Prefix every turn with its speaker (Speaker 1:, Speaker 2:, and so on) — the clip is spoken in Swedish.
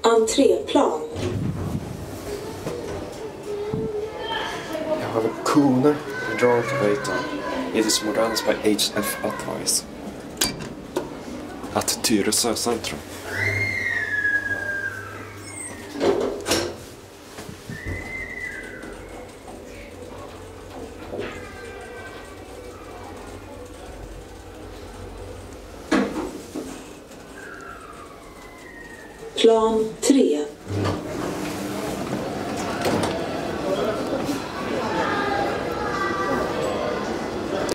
Speaker 1: Entréplan.
Speaker 2: Jag have a corner drawn data. It is modernized by HF Advice. At Tyresö centrum.
Speaker 1: Plan 3.